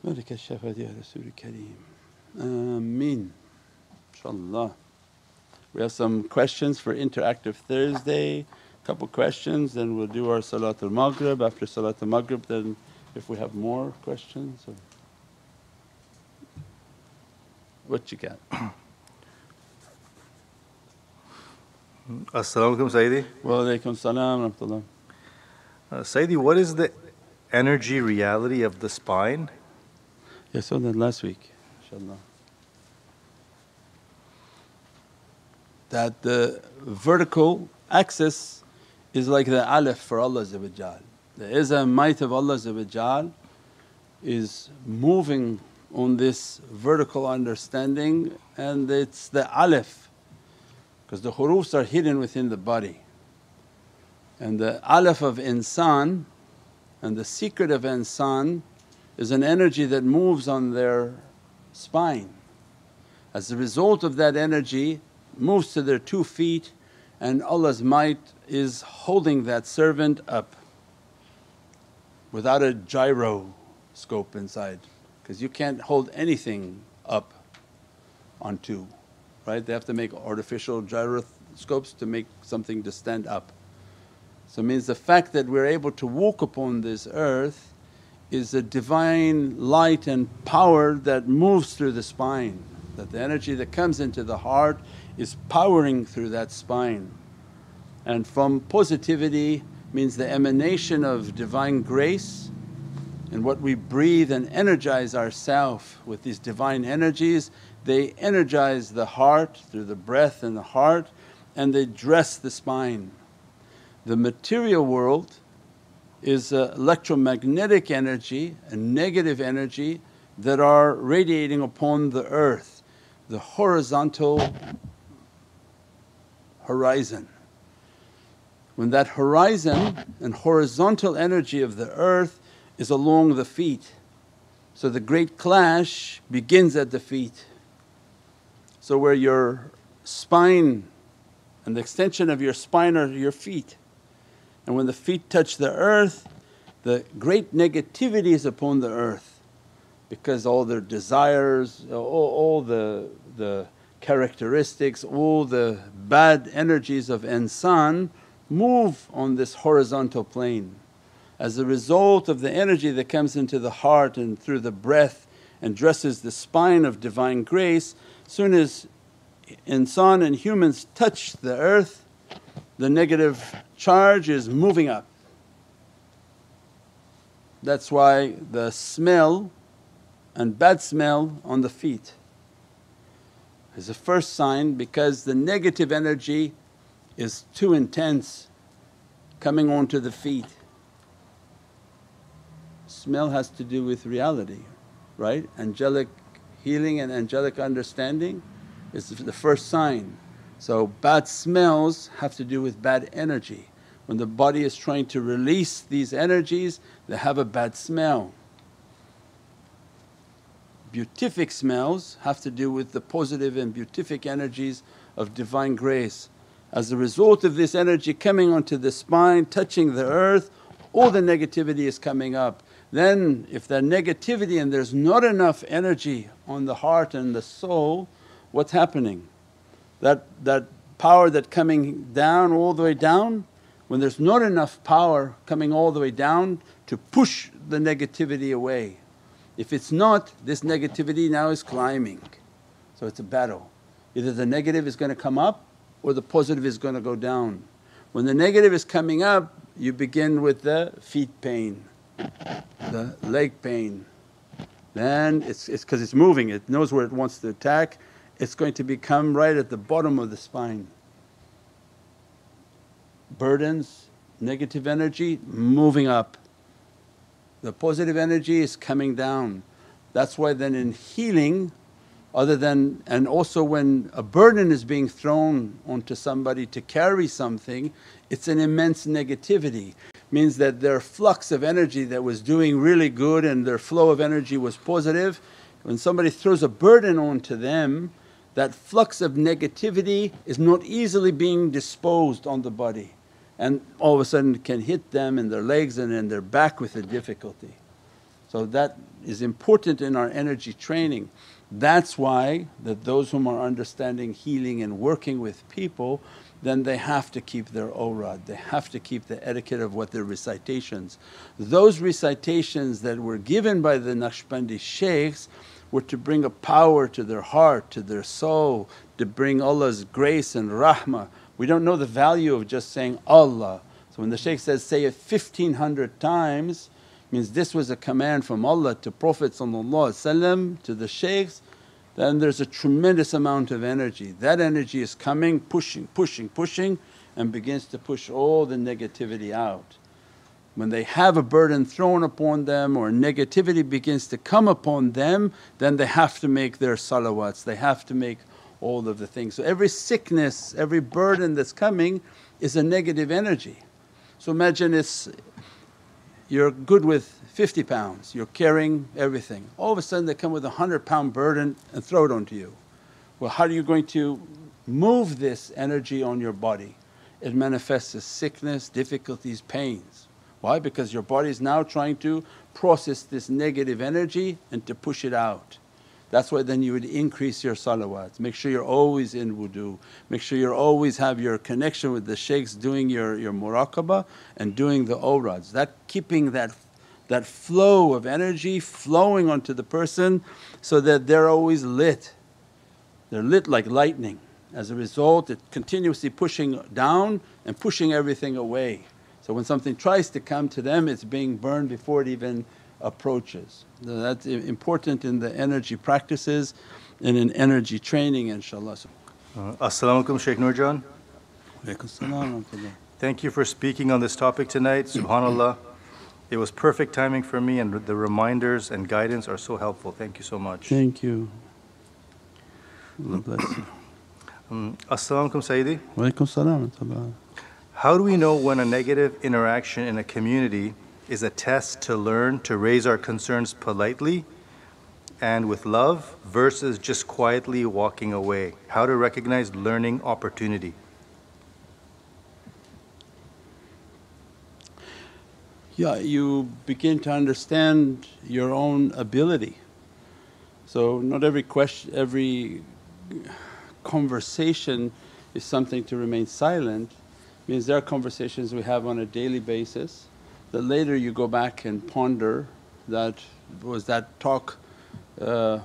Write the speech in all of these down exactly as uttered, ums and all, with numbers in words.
بارك الشفاعة يا رسول الكريم. Ameen. Inshallah. We have some questions for Interactive Thursday, couple questions, then we'll do our Salat al Maghrib. After Salat al Maghrib, then if we have more questions. Or what you got? As-salamu alaykum, Sayyidi. Wa alaykum salam wa rahmatullah. Uh, Sayyidi, what is the energy reality of the spine? Yeah, saw that last week, inshallah. That the vertical axis is like the alif for Allah. The Izzah and might of Allah is moving on this vertical understanding, and it's the alif because the hurufs are hidden within the body. And the alif of insan and the secret of insan is an energy that moves on their spine. As a result of that energy moves to their two feet, and Allah's might is holding that servant up without a gyroscope inside, because you can't hold anything up on two, right? They have to make artificial gyroscopes to make something to stand up. So it means the fact that we're able to walk upon this earth is a divine light and power that moves through the spine, that the energy that comes into the heart is powering through that spine. And from positivity means the emanation of divine grace, and what we breathe and energize ourselves with these divine energies, they energize the heart through the breath and the heart, and they dress the spine. The material world is a electromagnetic energy and negative energy that are radiating upon the earth, the horizontal horizon. When that horizon and horizontal energy of the earth is along the feet, so the great clash begins at the feet. So where your spine and the extension of your spine are your feet, and when the feet touch the earth, the great negativity is upon the earth, because all their desires, all, all the, the characteristics, all the bad energies of insan move on this horizontal plane. As a result of the energy that comes into the heart and through the breath and dresses the spine of divine grace, soon as insan and humans touch the earth, the negative charge is moving up. That's why the smell and bad smell on the feet is the first sign, because the negative energy is too intense coming onto the feet. Smell has to do with reality, right? Angelic healing and angelic understanding is the first sign. So bad smells have to do with bad energy. When the body is trying to release these energies, they have a bad smell. Beatific smells have to do with the positive and beatific energies of divine grace. As a result of this energy coming onto the spine, touching the earth, all the negativity is coming up. Then if that negativity and there's not enough energy on the heart and the soul, what's happening? That, that power that coming down all the way down, when there's not enough power coming all the way down to push the negativity away. If it's not, this negativity now is climbing. So it's a battle. Either the negative is going to come up or the positive is going to go down. When the negative is coming up, you begin with the feet pain, the leg pain. Then it's because it's, 'cause it's moving, it knows where it wants to attack. It's going to become right at the bottom of the spine. Burdens, negative energy moving up, the positive energy is coming down. That's why then in healing, other than, and also when a burden is being thrown onto somebody to carry something, it's an immense negativity. Means that their flux of energy that was doing really good and their flow of energy was positive, when somebody throws a burden onto them, that flux of negativity is not easily being disposed on the body, and all of a sudden it can hit them in their legs and in their back with a difficulty. So that is important in our energy training. That's why that those whom are understanding healing and working with people, then they have to keep their awrad, they have to keep the etiquette of what their recitations. Those recitations that were given by the Naqshbandi shaykhs were to bring a power to their heart, to their soul, to bring Allah's grace and rahmah. We don't know the value of just saying Allah. So when the shaykh says, say it fifteen hundred times, means this was a command from Allah to Prophet to the shaykhs, then there's a tremendous amount of energy. That energy is coming, pushing, pushing, pushing, and begins to push all the negativity out. When they have a burden thrown upon them or negativity begins to come upon them, then they have to make their salawats, they have to make all of the things. So every sickness, every burden that's coming is a negative energy. So imagine it's you're good with fifty pounds, you're carrying everything. All of a sudden they come with a hundred pound burden and throw it onto you. Well, how are you going to move this energy on your body? It manifests as sickness, difficulties, pains. Why? Because your body is now trying to process this negative energy and to push it out. That's why then you would increase your salawats, make sure you're always in wudu, make sure you always have your connection with the shaykhs, doing your, your muraqabah and doing the awrads. That keeping that, that flow of energy flowing onto the person so that they're always lit, they're lit like lightning. As a result it's continuously pushing down and pushing everything away. So when something tries to come to them it's being burned before it even approaches. So that's important in the energy practices and in energy training, inshaAllah. Uh, As-salamu alaykum, Shaykh Nurjan. Thank you for speaking on this topic tonight. SubhanAllah. It was perfect timing for me and the reminders and guidance are so helpful. Thank you so much. Thank you. Allah bless you. Um, As-salamu alaykum, Sayyidi. Walaikum salam. How do we know when a negative interaction in a community is a test to learn to raise our concerns politely and with love versus just quietly walking away? How to recognize learning opportunity? Yeah, you begin to understand your own ability. So not every question, every conversation is something to remain silent. It means there are conversations we have on a daily basis that later you go back and ponder that, was that talk uh,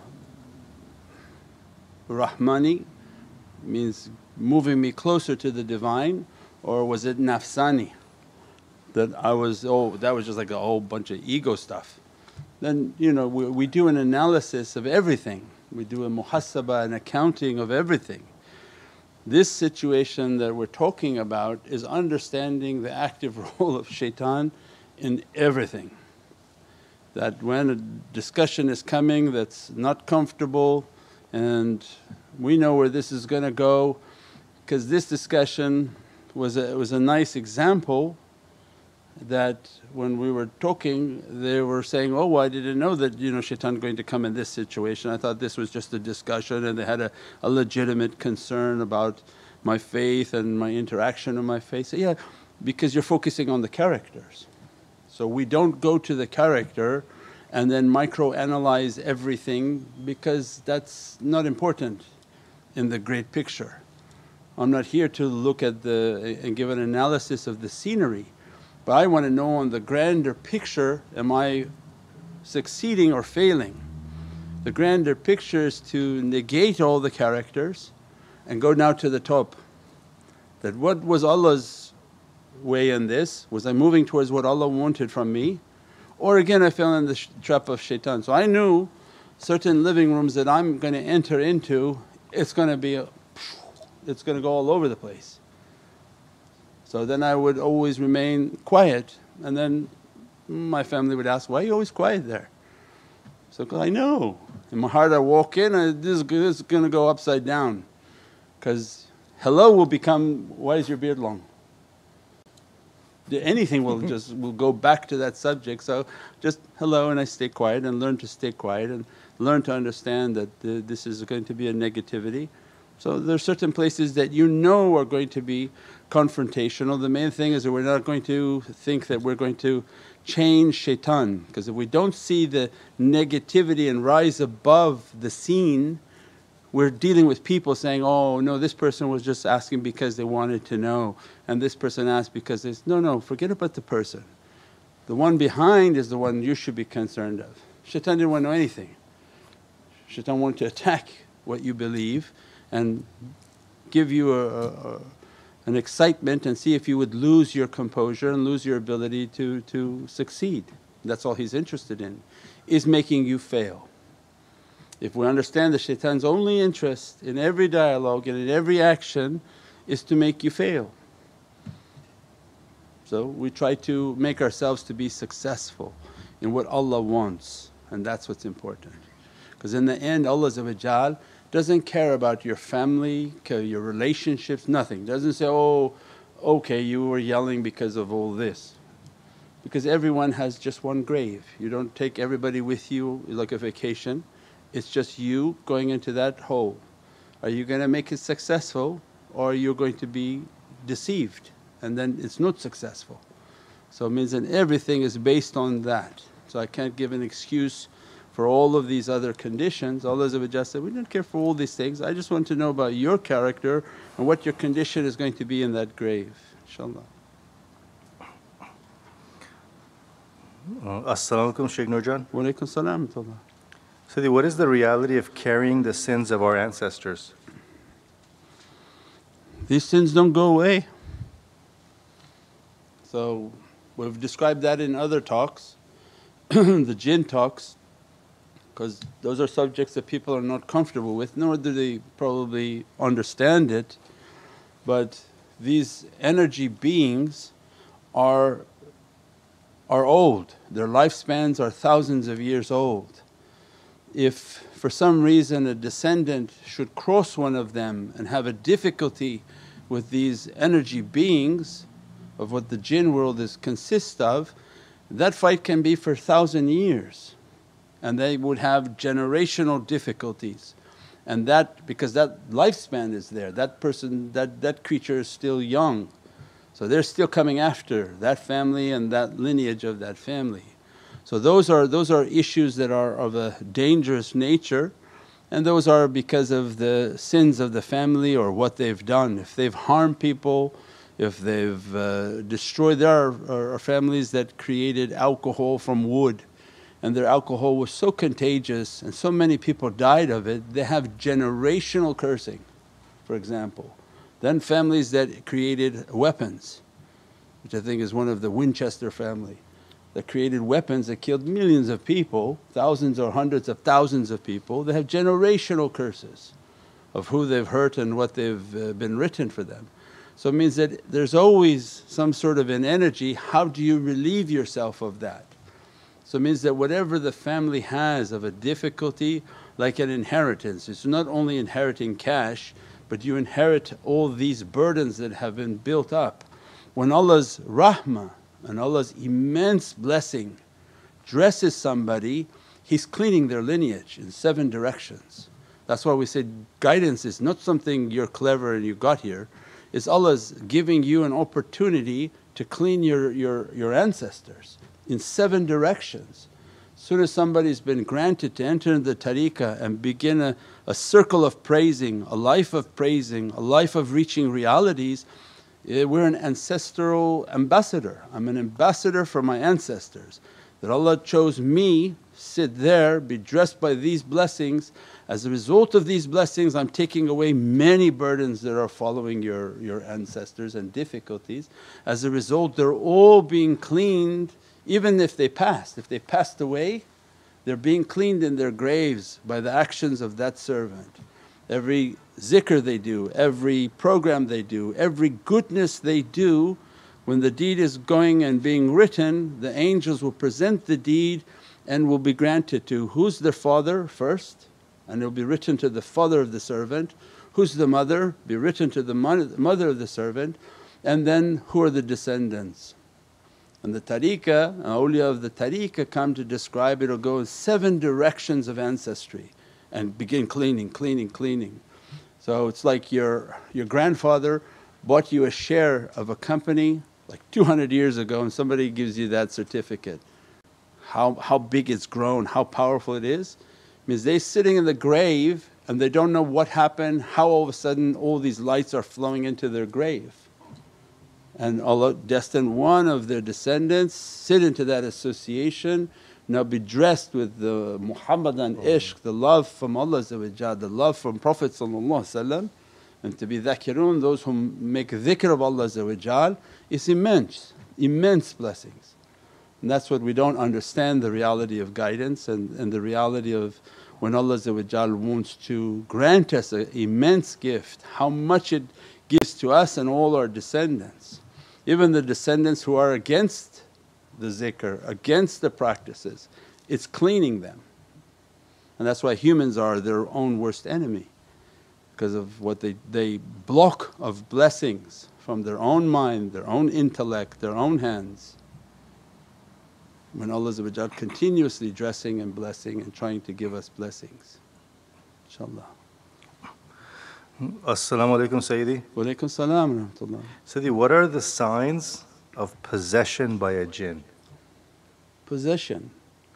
Rahmani, means moving me closer to the Divine, or was it nafsani that I was, oh that was just like a whole bunch of ego stuff. Then you know we, we do an analysis of everything, we do a muhasabah, an accounting of everything. This situation that we're talking about is understanding the active role of shaitan in everything. That when a discussion is coming that's not comfortable and we know where this is going to go, because this discussion was a, was a nice example that when we were talking they were saying, oh I didn't know that you know shaitan going to come in this situation, I thought this was just a discussion, and they had a, a legitimate concern about my faith and my interaction of my faith. So yeah, because you're focusing on the characters. So we don't go to the character and then micro-analyze everything because that's not important in the great picture. I'm not here to look at the and give an analysis of the scenery, but I want to know on the grander picture, am I succeeding or failing? The grander picture is to negate all the characters and go now to the top. That what was Allah's way in this? Was I moving towards what Allah wanted from me? Or again I fell in the sh trap of shaitan. So I knew certain living rooms that I'm going to enter into, it's going to be a, it's going to go all over the place. So then I would always remain quiet, and then my family would ask, why are you always quiet there? So I know in my heart I walk in and this is, this is going to go upside down, because hello will become, why is your beard long? Anything will just will go back to that subject. So just hello, and I stay quiet and learn to stay quiet and learn to understand that the, this is going to be a negativity. So there are certain places that you know are going to be confrontational. The main thing is that we're not going to think that we're going to change shaitan, because if we don't see the negativity and rise above the scene, we're dealing with people saying, oh no, this person was just asking because they wanted to know, and this person asked because they… no, no, forget about the person. The one behind is the one you should be concerned of. Shaitan didn't want to know anything. Shaitan wanted to attack what you believe and give you a, a, an excitement and see if you would lose your composure and lose your ability to, to succeed. That's all he's interested in, is making you fail. If we understand the shaitan's only interest in every dialogue and in every action is to make you fail. So we try to make ourselves to be successful in what Allah wants, and that's what's important. Because in the end Allah doesn't care about your family, your relationships, nothing. Doesn't say, oh okay you were yelling because of all this. Because everyone has just one grave, you don't take everybody with you like a vacation. It's just you going into that hole. Are you going to make it successful, or are you going to be deceived and then it's not successful? So it means that everything is based on that. So I can't give an excuse for all of these other conditions. Allah said, we don't care for all these things, I just want to know about your character and what your condition is going to be in that grave, inshaAllah. Uh, As-salamu alaykum Shaykh Nurjan. Wa alaykum salam. Sayyidi, what is the reality of carrying the sins of our ancestors? These sins don't go away. So we've described that in other talks, the jinn talks, because those are subjects that people are not comfortable with, nor do they probably understand it. But these energy beings are, are old, their lifespans are thousands of years old. If for some reason a descendant should cross one of them and have a difficulty with these energy beings of what the jinn world is consists of, that fight can be for a thousand years, and they would have generational difficulties. And that because that lifespan is there, that person, that, that creature is still young, so they're still coming after that family and that lineage of that family. So those are, those are issues that are of a dangerous nature, and those are because of the sins of the family or what they've done. If they've harmed people, if they've uh, destroyed… there are, are families that created alcohol from wood, and their alcohol was so contagious and so many people died of it, they have generational cursing, for example. Then families that created weapons, which I think is one of the Winchester family, that created weapons that killed millions of people, thousands or hundreds of thousands of people. They have generational curses of who they've hurt and what they've uh, been written for them. So it means that there's always some sort of an energy, how do you relieve yourself of that? So it means that whatever the family has of a difficulty, like an inheritance, it's not only inheriting cash but you inherit all these burdens that have been built up. When Allah's rahmah and Allah's immense blessing dresses somebody, He's cleaning their lineage in seven directions. That's why we say guidance is not something you're clever and you got here, it's Allah's giving you an opportunity to clean your, your, your ancestors in seven directions. As soon as somebody's been granted to enter into the tariqah and begin a, a circle of praising, a life of praising, a life of reaching realities, we're an ancestral ambassador. I'm an ambassador for my ancestors, that Allah chose me, sit there, be dressed by these blessings. As a result of these blessings I'm taking away many burdens that are following your, your ancestors and difficulties. As a result they're all being cleaned, even if they passed. If they passed away, they're being cleaned in their graves by the actions of that servant. Every zikr they do, every program they do, every goodness they do, when the deed is going and being written, the angels will present the deed and will be granted to who's their father first, and it will be written to the father of the servant. Who's the mother? Be written to the mother of the servant, and then who are the descendants. And the tariqah, awliya of the tariqah come to describe, it'll go in seven directions of ancestry and begin cleaning, cleaning, cleaning. So it's like your, your grandfather bought you a share of a company like two hundred years ago and somebody gives you that certificate. How, how big it's grown, how powerful it is, means they're sitting in the grave and they don't know what happened, how all of a sudden all these lights are flowing into their grave. And Allah destined one of their descendants sit into that association, now be dressed with the Muhammadan ishq, the love from Allah, the love from Prophet, and to be dhakirun, those who make dhikr of Allah is immense, immense blessings. And that's what we don't understand, the reality of guidance and, and the reality of when Allah wants to grant us an immense gift, how much it gives to us and all our descendants. Even the descendants who are against the zikr, against the practices, it's cleaning them. And that's why humans are their own worst enemy, because of what they, they block of blessings from their own mind, their own intellect, their own hands. When Allah continuously dressing and blessing and trying to give us blessings, inshaAllah. As-salamu alaykum Sayyidi. Wa alaykum salam wa rahmatullah. Sayyidi, what are the signs of possession by a jinn? Possession.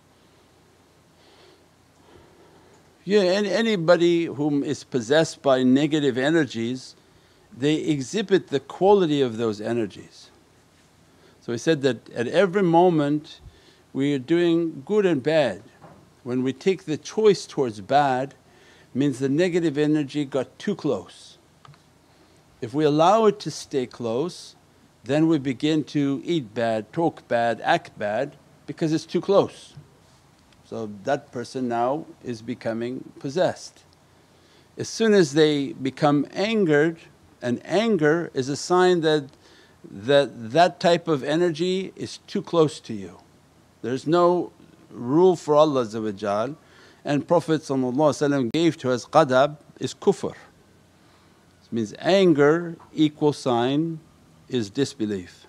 Yeah, any, anybody whom is possessed by negative energies, they exhibit the quality of those energies. So he said that at every moment we are doing good and bad. When we take the choice towards bad, means the negative energy got too close. If we allow it to stay close, then we begin to eat bad, talk bad, act bad because it's too close. So that person now is becoming possessed. As soon as they become angered, and anger is a sign that that, that type of energy is too close to you. There's no rule for Allah, and Prophet gave to us qadab is kufr. It means anger equal sign is disbelief.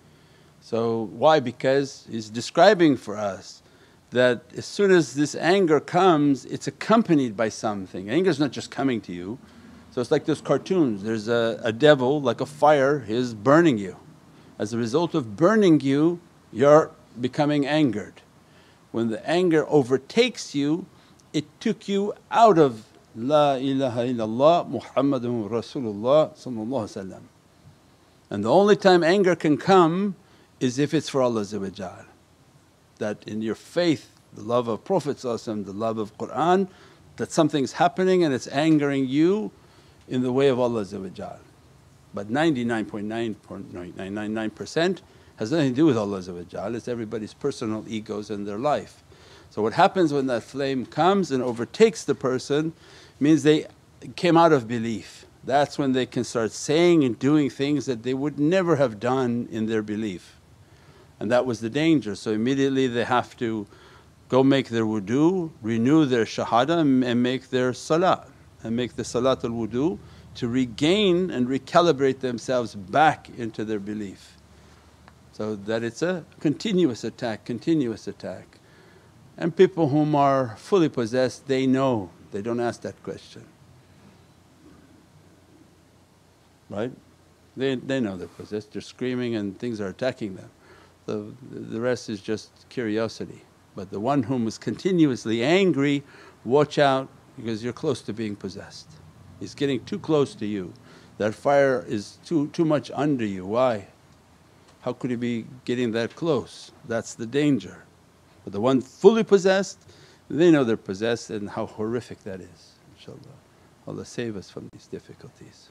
So why? Because he's describing for us that as soon as this anger comes, it's accompanied by something. Anger is not just coming to you. So it's like those cartoons, there's a, a devil like a fire is burning you. As a result of burning you, you're becoming angered. When the anger overtakes you, it took you out of La ilaha illallah Muhammadan Rasulullah. And the only time anger can come is if it's for Allah. That in your faith, the love of Prophet, the love of Qur'an, that something's happening and it's angering you in the way of Allah. But ninety-nine point nine nine nine percent has nothing to do with Allah, it's everybody's personal egos and their life. So what happens when that flame comes and overtakes the person means they came out of belief. That's when they can start saying and doing things that they would never have done in their belief. And that was the danger. So immediately they have to go make their wudu, renew their shahada and make their salah and make the salatul wudu to regain and recalibrate themselves back into their belief. So that it's a continuous attack, continuous attack. And people whom are fully possessed, they know, they don't ask that question, right? They, they know they're possessed, they're screaming and things are attacking them. So the rest is just curiosity. But the one whom is continuously angry, watch out because you're close to being possessed. He's getting too close to you. That fire is too, too much under you. Why? How could he be getting that close? That's the danger. But the one fully possessed, they know they're possessed and how horrific that is, inshaAllah. Allah save us from these difficulties.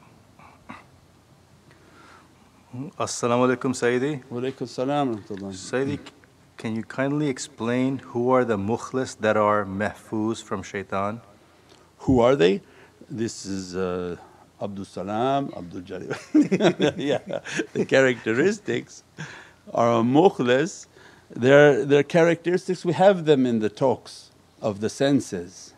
As-salamu alaykum Sayyidi. Wa alaykum salam wa rahmatullah. Sayyidi, can you kindly explain who are the mukhles that are mahfuz from shaitan? Who are they? This is uh, Abdul Salam, Abdul Jalil. Yeah, the characteristics are mukhles. Their, their characteristics, we have them in the talks of the senses.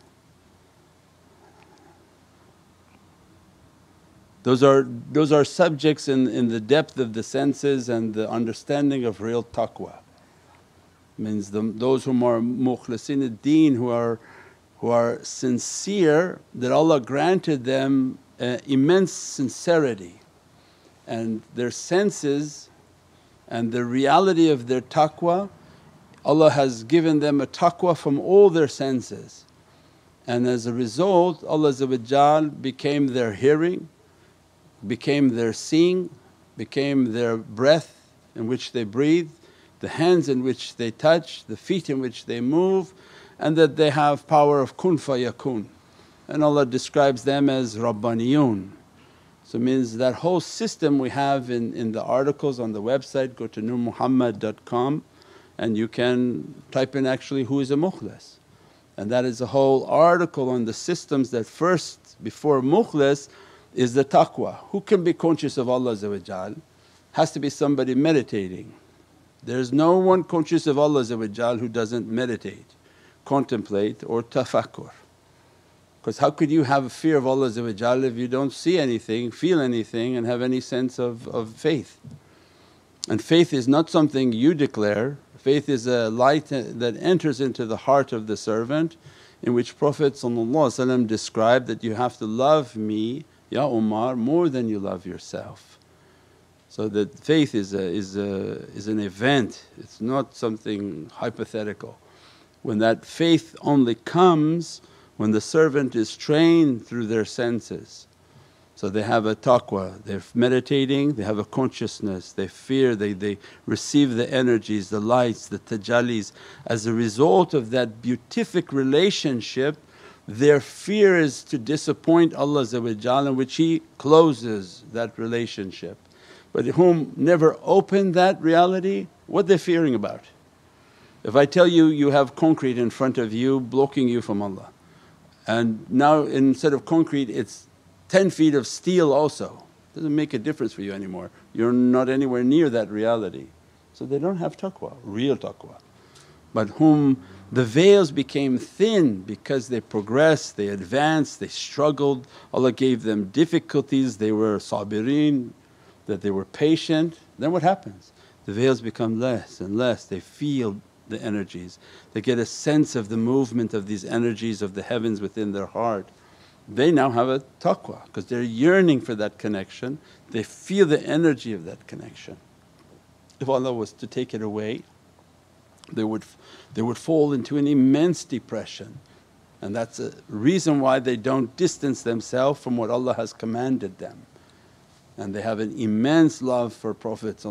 Those are, those are subjects in, in the depth of the senses and the understanding of real taqwa. Means the, those whom are mukhlisin ad-deen, who are, who are sincere, that Allah granted them uh, immense sincerity, and their senses and the reality of their taqwa, Allah has given them a taqwa from all their senses. And as a result Allah became their hearing, became their seeing, became their breath in which they breathe, the hands in which they touch, the feet in which they move, and that they have power of kun fayakun. And Allah describes them as Rabbaniyun. So it means that whole system we have in, in the articles on the website, go to nur muhammad dot com and you can type in actually who is a mukhles. And that is a whole article on the systems that first before mukhles is the taqwa. Who can be conscious of Allah? Has to be somebody meditating. There's no one conscious of Allah who doesn't meditate, contemplate or tafakkur. Because how could you have a fear of Allah if you don't see anything, feel anything and have any sense of, of faith? And faith is not something you declare, faith is a light that enters into the heart of the servant, in which Prophet described that you have to love me, Ya Umar, more than you love yourself. So that faith is, a, is, a, is an event, it's not something hypothetical. When that faith only comes when the servant is trained through their senses. So they have a taqwa, they're meditating, they have a consciousness, they fear, they, they receive the energies, the lights, the tajallis. As a result of that beatific relationship, their fear is to disappoint Allah in which He closes that relationship. But whom never opened that reality, what they're fearing about? If I tell you, you have concrete in front of you blocking you from Allah, and now instead of concrete it's ten feet of steel also, doesn't make a difference for you anymore, you're not anywhere near that reality. So they don't have taqwa, real taqwa. But whom the veils became thin because they progressed, they advanced, they struggled, Allah gave them difficulties, they were sabireen, that they were patient, then what happens? The veils become less and less, they feel the energies, they get a sense of the movement of these energies of the heavens within their heart. They now have a taqwa because they're yearning for that connection, they feel the energy of that connection. If Allah was to take it away, they would, they would fall into an immense depression, and that's a reason why they don't distance themselves from what Allah has commanded them. And they have an immense love for Prophet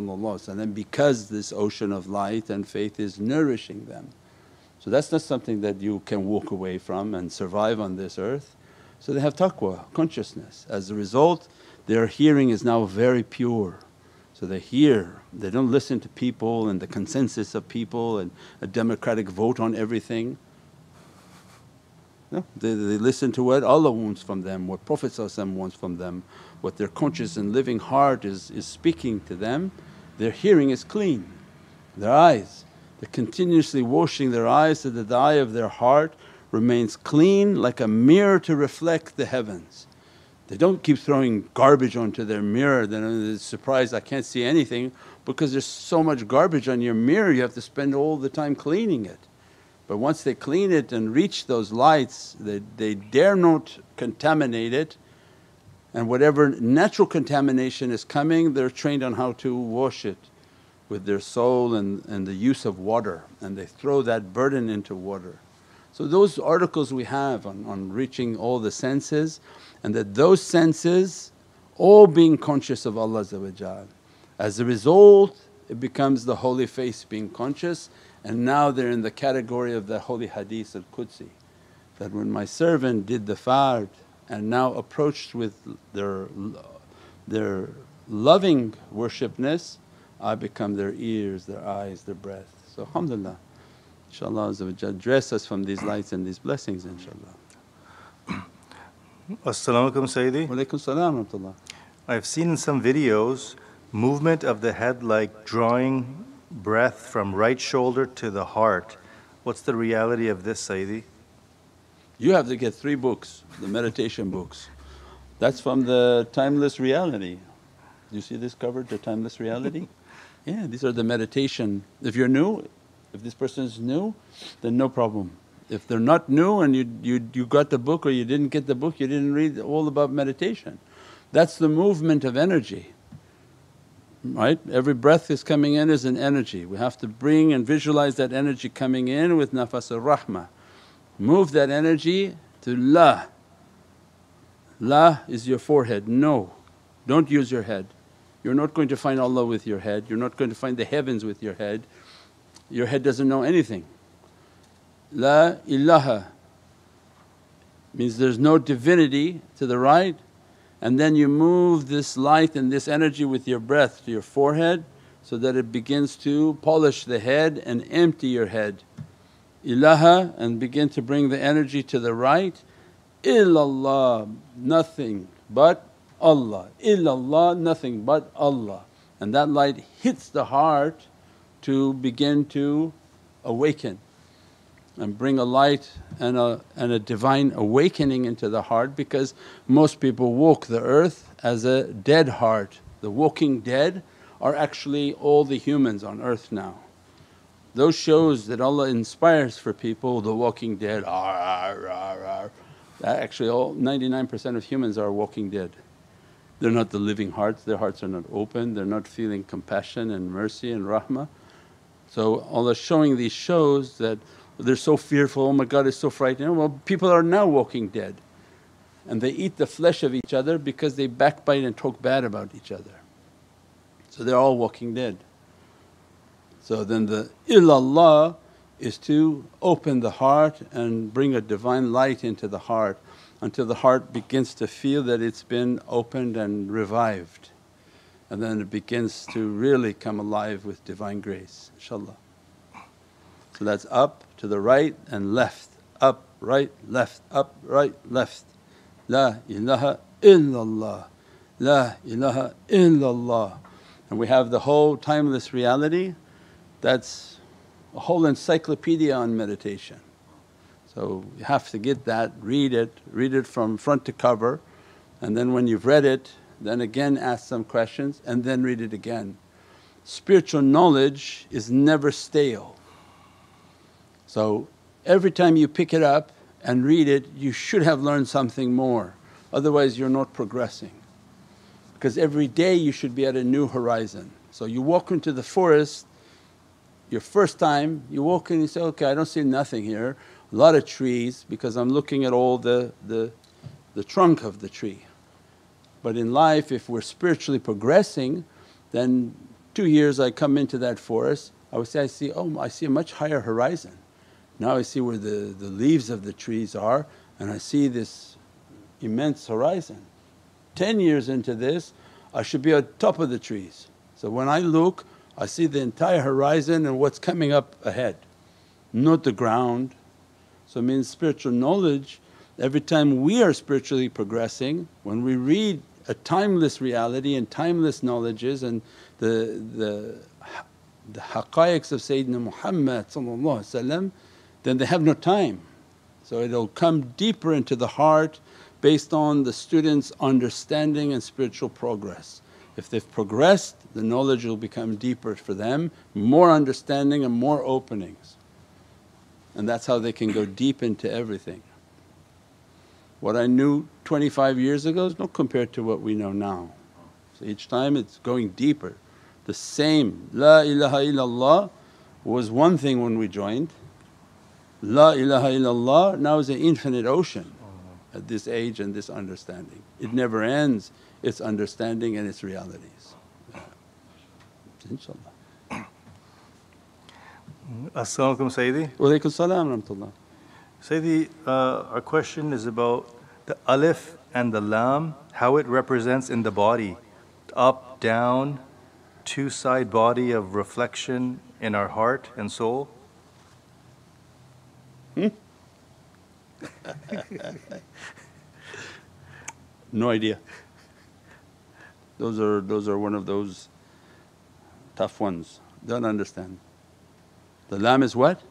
because this ocean of light and faith is nourishing them. So that's not something that you can walk away from and survive on this earth. So they have taqwa, consciousness. As a result their hearing is now very pure. So they hear, they don't listen to people and the consensus of people and a democratic vote on everything. No, they, they listen to what Allah wants from them, what Prophet wants from them, what their conscious and living heart is, is speaking to them. Their hearing is clean, their eyes, they're continuously washing their eyes so that the eye of their heart remains clean like a mirror to reflect the heavens. They don't keep throwing garbage onto their mirror, then they're surprised, I can't see anything, because there's so much garbage on your mirror you have to spend all the time cleaning it. But once they clean it and reach those lights, they, they dare not contaminate it, and whatever natural contamination is coming they're trained on how to wash it with their soul and, and the use of water, and they throw that burden into water. So those articles we have on, on reaching all the senses, and that those senses all being conscious of Allah. As a result it becomes the holy face being conscious, and now they're in the category of the holy hadith al-Qudsi, that when my servant did the fard and now approached with their, their loving worshipness, I become their ears, their eyes, their breath. So alhamdulillah, inshaAllah dress us from these lights and these blessings inshaAllah. As-salamu alaykum Sayyidi. Wa alaykum salam wa rahmatullah. I've seen in some videos movement of the head like drawing breath from right shoulder to the heart. What's the reality of this, Sayyidi? You have to get three books, the meditation books. That's from the Timeless Reality. Do you see this covered, the Timeless Reality? Yeah, these are the meditation. If you're new, if this person is new, then no problem. If they're not new and you, you, you got the book or you didn't get the book, you didn't read all about meditation. That's the movement of energy, right? Every breath is coming in is an energy. We have to bring and visualize that energy coming in with nafas ar-rahmah. Move that energy to La. La is your forehead, no. Don't use your head. You're not going to find Allah with your head, you're not going to find the heavens with your head. Your head doesn't know anything. La ilaha means there's no divinity to the right, and then you move this light and this energy with your breath to your forehead so that it begins to polish the head and empty your head. Ilaha, and begin to bring the energy to the right. Illallah, nothing but Allah. Illallah, nothing but Allah. And that light hits the heart to begin to awaken and bring a light and a, and a divine awakening into the heart, because most people walk the earth as a dead heart. The walking dead are actually all the humans on earth now. Those shows that Allah inspires for people, the walking dead, ar, ar, ar, ar, actually all ninety-nine percent of humans are walking dead. They're not the living hearts, their hearts are not open, they're not feeling compassion and mercy and rahmah. So Allah showing these shows that they're so fearful, oh my God it's so frightening. Well, people are now walking dead and they eat the flesh of each other because they backbite and talk bad about each other. So they're all walking dead. So then the illallah is to open the heart and bring a divine light into the heart until the heart begins to feel that it's been opened and revived, and then it begins to really come alive with divine grace, inshaAllah. So that's up to the right and left, up, right, left, up, right, left. La ilaha illallah, La ilaha illallah. And we have the whole timeless reality. That's a whole encyclopedia on meditation. So you have to get that, read it, read it from front to cover, and then when you've read it then again ask some questions and then read it again. Spiritual knowledge is never stale. So every time you pick it up and read it you should have learned something more, otherwise you're not progressing. Because every day you should be at a new horizon. So you walk into the forest, your first time you walk in you say, okay I don't see nothing here, a lot of trees because I'm looking at all the, the, the trunk of the tree. But in life if we're spiritually progressing, then two years I come into that forest, I would say, I see, oh I see a much higher horizon. Now I see where the, the leaves of the trees are and I see this immense horizon. Ten years into this I should be on top of the trees. So when I look I see the entire horizon and what's coming up ahead, not the ground. So it means spiritual knowledge, every time we are spiritually progressing, when we read a timeless reality and timeless knowledges and the, the, the haqqaiqs of Sayyidina Muhammad, then they have no time. So it'll come deeper into the heart based on the student's understanding and spiritual progress. If they've progressed, the knowledge will become deeper for them, more understanding and more openings, and that's how they can go deep into everything. What I knew twenty-five years ago is not compared to what we know now. So each time it's going deeper. The same La ilaha illallah was one thing when we joined, La ilaha illallah now is an infinite ocean at this age and this understanding. It never ends, its understanding and its realities. Yeah. InshaAllah. As-salamu alaykum Sayyidi. Wa alaykum salam wa rahmatullah. Sayyidi, uh, our question is about the Alif and the Lam, how it represents in the body, up, down, two-side body of reflection in our heart and soul. Hmm? No idea. Those are, those are one of those tough ones, don't understand. The Lam is what?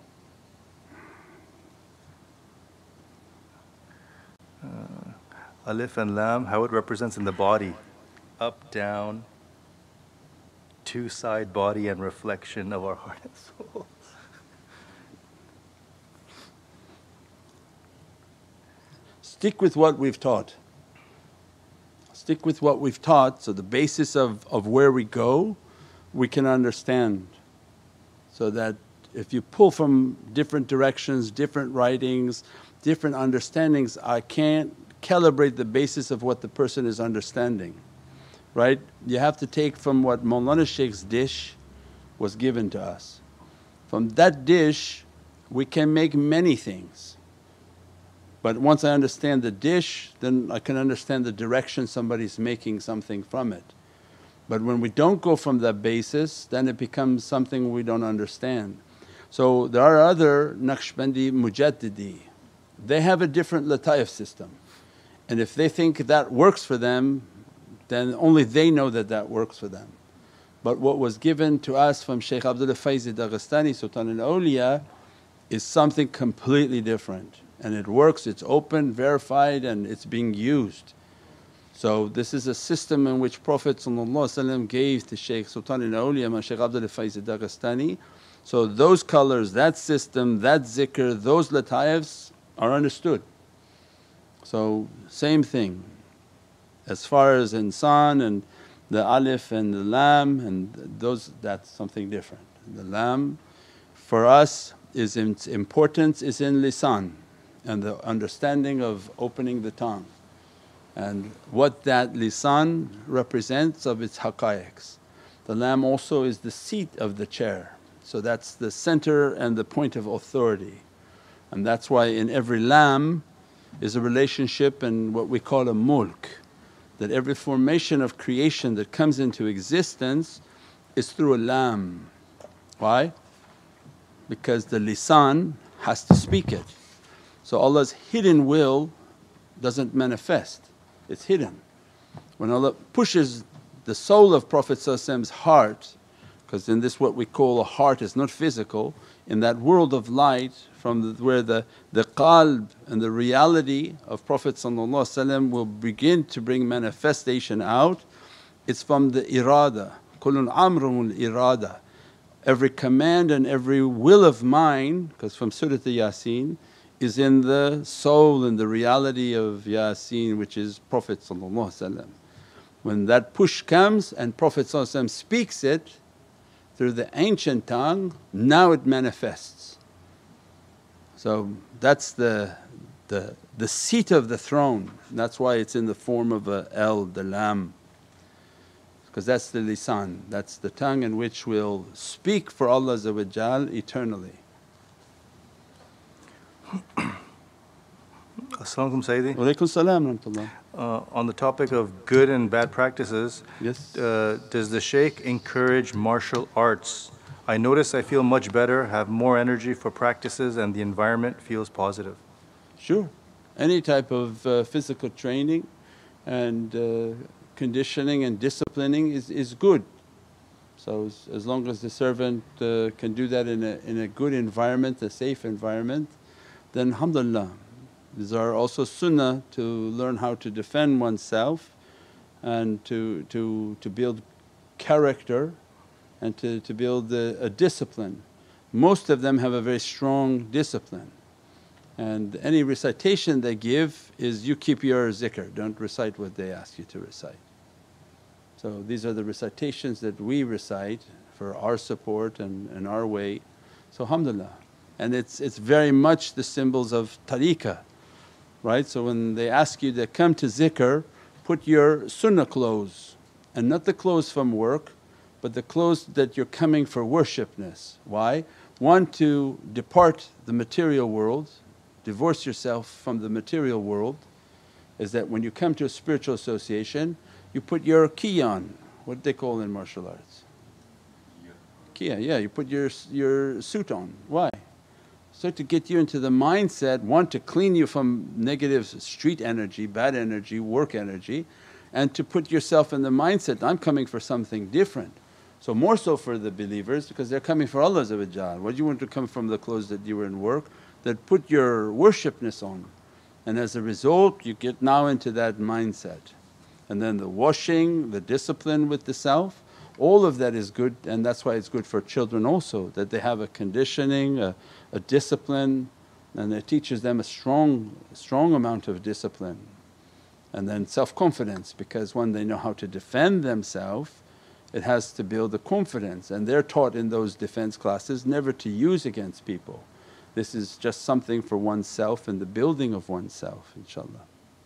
Uh, Alif and Lam, how it represents in the body, up, down, two-side body and reflection of our heart and soul. stick with what we've taught. Stick with what we've taught, so the basis of, of where we go we can understand. So that if you pull from different directions, different writings, different understandings, I can't calibrate the basis of what the person is understanding, right? You have to take from what Mawlana Shaykh's dish was given to us. From that dish we can make many things, but once I understand the dish then I can understand the direction somebody's making something from it. But when we don't go from that basis then it becomes something we don't understand. So there are other Naqshbandi Mujaddidi, they have a different lataif system, and if they think that works for them then only they know that that works for them. But what was given to us from Shaykh Abdullah Faizi Dagestani Sultan al-Awliya is something completely different, and it works, it's open, verified, and it's being used. So this is a system in which Prophet gave to Shaykh Sultan al-Awliya Shaykh Abdullah Faizi Dagestani. So those colours, that system, that zikr, those lataifs are understood. So same thing as far as insan and the alif and the lam, and those, that's something different. The lam for us is its importance is in lisan and the understanding of opening the tongue, and what that lisan represents of its haqqaiqs. The lam also is the seat of the chair, so that's the center and the point of authority, and that's why in every lam is a relationship and what we call a mulk, that every formation of creation that comes into existence is through a lam. Why? Because the lisan has to speak it. So Allah's hidden will doesn't manifest, it's hidden. When Allah pushes the soul of Prophet's heart, because in this what we call a heart is not physical, in that world of light from the, where the, the qalb and the reality of Prophet will begin to bring manifestation out, it's from the irada. Kullun amrul irada. Every command and every will of mine, because from Surah Yasin, is in the soul and the reality of Yasin, which is Prophet. When that push comes and Prophet speaks it through the ancient tongue, now it manifests. So that's the, the, the seat of the throne, that's why it's in the form of a L, the lam, because that's the lisan, that's the tongue in which will speak for Allah eternally. As-salamu alaykum Sayyidi. Wa alaykum salam wa rahmatullah. Uh, on the topic of good and bad practices, yes. uh, does the Shaykh encourage martial arts? I notice I feel much better, have more energy for practices, and the environment feels positive. Sure. Any type of uh, physical training and uh, conditioning and disciplining is, is good. So as, as long as the servant uh, can do that in a, in a good environment, a safe environment, then alhamdulillah. These are also sunnah to learn how to defend oneself and to, to, to build character and to, to build a, a discipline. Most of them have a very strong discipline, and any recitation they give is you keep your zikr, don't recite what they ask you to recite. So these are the recitations that we recite for our support and, and our way. So alhamdulillah, and it's, it's very much the symbols of tariqah, right? So when they ask you to come to zikr, put your sunnah clothes, and not the clothes from work but the clothes that you're coming for worshipness. Why? One, to depart the material world, divorce yourself from the material world, is that when you come to a spiritual association you put your ki on. What do they call in martial arts? Kia, yeah, you put your, your suit on. Why? So to get you into the mindset, one, to clean you from negative street energy, bad energy, work energy, and to put yourself in the mindset, I'm coming for something different. So more so for the believers because they're coming for Allah. What do you want to come from the clothes that you were in work? That put your worshipness on, and as a result you get now into that mindset. And then the washing, the discipline with the self, all of that is good, and that's why it's good for children also, that they have a conditioning, a, a discipline And it teaches them a strong, strong amount of discipline. And then self-confidence, because when they know how to defend themselves, it has to build the confidence, and they're taught in those defense classes never to use against people. This is just something for oneself and the building of oneself, inshaAllah.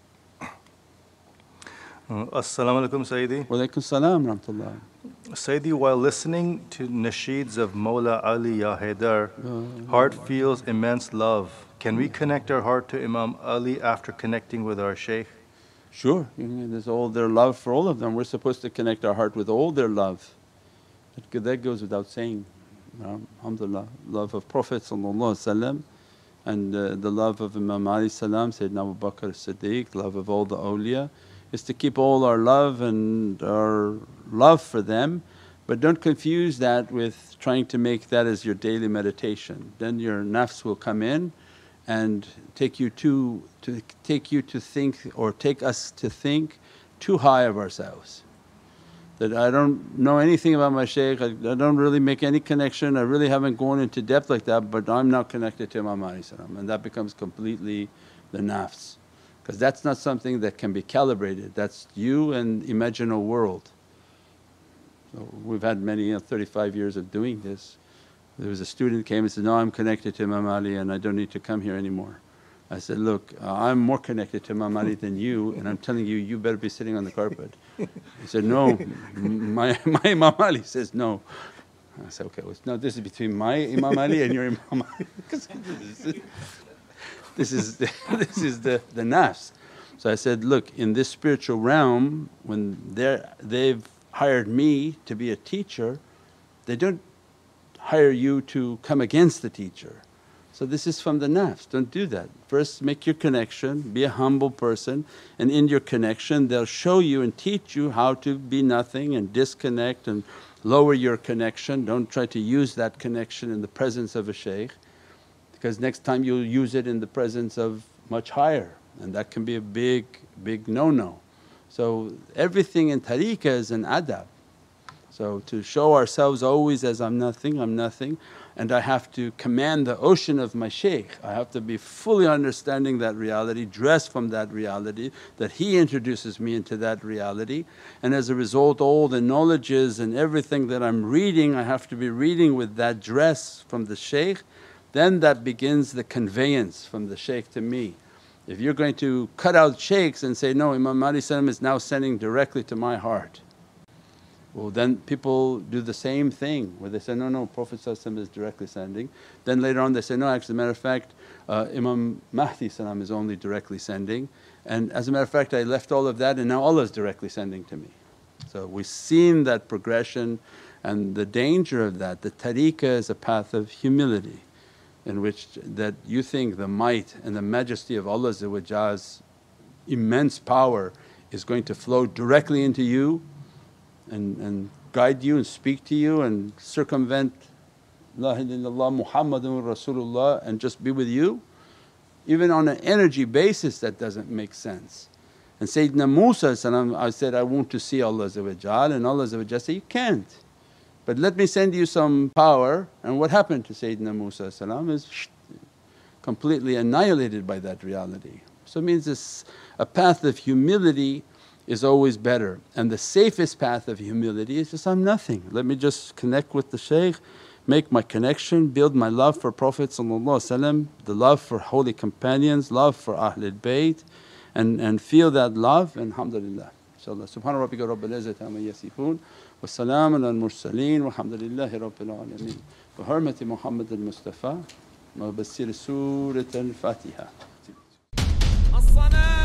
Uh, As-salamu alaykum Sayyidi. Wa alaykum salam rahmatullah. Sayyidi, while listening to nasheeds of Mawla Ali Ya Haidar, heart feels immense love. Can we connect our heart to Imam Ali after connecting with our Shaykh? Sure, there's all their love for all of them. We're supposed to connect our heart with all their love. That goes without saying. Um, alhamdulillah, love of Prophet ﷺ and uh, the love of Imam Ali salam, Sayyidina Abu Bakr as-Siddiq, love of all the awliya, is to keep all our love and our love for them. But don't confuse that with trying to make that as your daily meditation. Then your nafs will come in and take you to, to take you to think, or take us to think too high of ourselves. That I don't know anything about my shaykh, I, I don't really make any connection, I really haven't gone into depth like that, but I'm not connected to Imam Ali salam, and that becomes completely the nafs. Because that's not something that can be calibrated, that's you and imagine a world. So we've had many, you know, thirty-five years of doing this. There was a student came and said, no, I'm connected to Imam Ali and I don't need to come here anymore. I said, look, uh, I'm more connected to Imam Ali than you, and I'm telling you, you better be sitting on the carpet. He said, no, my, my Imam Ali says no. I said, okay, well, no, this is between my Imam Ali and your Imam Ali. This is the, this is the, the nafs. So I said, look, in this spiritual realm, when they're, they've hired me to be a teacher, they don't hire you to come against the teacher. So this is from the nafs, don't do that. First make your connection, be a humble person, and in your connection they'll show you and teach you how to be nothing and disconnect and lower your connection. Don't try to use that connection in the presence of a shaykh, because next time you'll use it in the presence of much higher, and that can be a big, big no-no. So everything in tariqah is an adab. So to show ourselves always as I'm nothing, I'm nothing, and I have to command the ocean of my shaykh. I have to be fully understanding that reality, dress from that reality, that he introduces me into that reality, and as a result all the knowledges and everything that I'm reading, I have to be reading with that dress from the shaykh. Then that begins the conveyance from the shaykh to me. If you're going to cut out shaykhs and say, no, Imam Ali salam is now sending directly to my heart, well then people do the same thing where they say, no, no, Prophet is directly sending. Then later on they say, no, actually, as a matter of fact uh, Imam Mahdi salam is only directly sending, and as a matter of fact I left all of that and now Allah is directly sending to me. So we've seen that progression and the danger of that. The tariqah is a path of humility, in which that you think the might and the majesty of Allah's immense power is going to flow directly into you and, and guide you and speak to you and circumvent ilaha illallah Muhammadan Rasulullah and just be with you. Even on an energy basis that doesn't make sense. And Sayyidina Musa I said, I want to see Allah, and Allah said, you can't. But let me send you some power, and what happened to Sayyidina Musa is completely annihilated by that reality. So it means this, a path of humility is always better, and the safest path of humility is just, I'm nothing, let me just connect with the shaykh, make my connection, build my love for Prophet, the love for holy companions, love for Ahlul Bayt, and, and feel that love, and alhamdulillah. InshaAllah. Subhana rabbika rabbil izzati amma yasifoon wa salaamun al mursaleen walhamdulillahi rabbil alameen. Bi hurmati Muhammadan Mustafa wa basir Surat al Fatiha.